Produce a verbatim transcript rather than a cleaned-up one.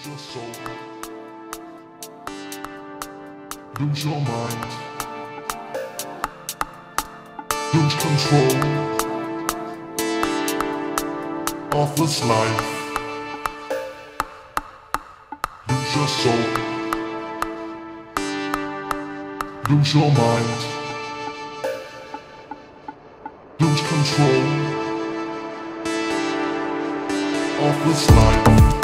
Lose your soul, lose your mind, lose control of this life. Lose your soul, lose your mind, lose control of this life.